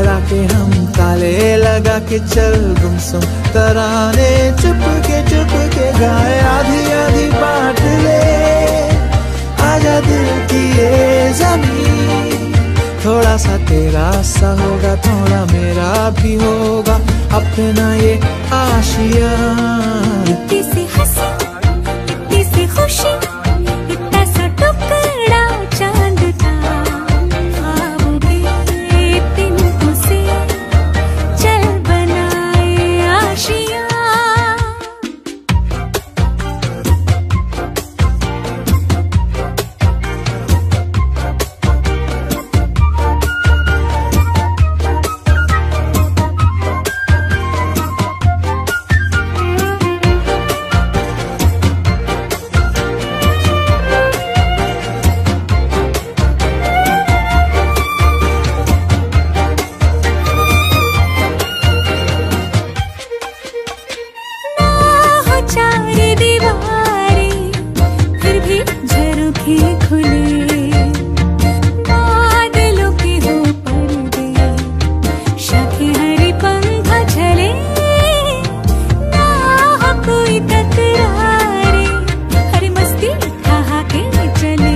चढ़ा के हम ताले लगा के चल गुमसुम तराने चुप के गाए आधी आधी बांट ले आजा दिल की ये ज़मीन। थोड़ा सा तेरा सा होगा थोड़ा मेरा भी होगा अपना ये आशिया। इतनी सी हंसी इतनी सी खुशी इतना सा टुकड़ा चांद का ख्वाब के तिनकों से चल बनाए आशिया। चार दीवारें फिर भी झरोखे खुले बादलों के हो पर्दे शाखे हरी पंखा झले ना हो कोई तकरारे हरी मस्ती ठहाके चले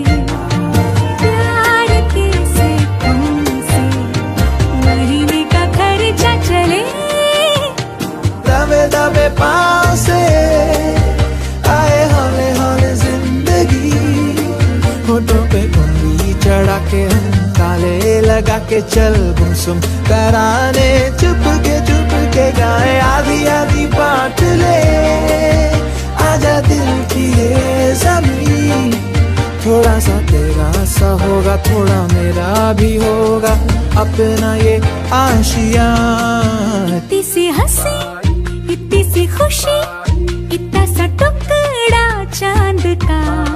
प्यार के से तुमसे महीने का खर्चा चले। दबे दबे पाँव से आए हौले हौले जिंदगी होठों पे उंगली चढ़ा के हम ताले लगा के चल गुमसुम तराने चुप के गाए आधी आधी बांट ले आजा दिल की ये ज़मीन। थोड़ा सा तेरा सा होगा थोड़ा मेरा भी होगा अपना ये आशिया। इतनी सी हंसी इतनी सी खुशी इतना सा टुकड़ा चांद का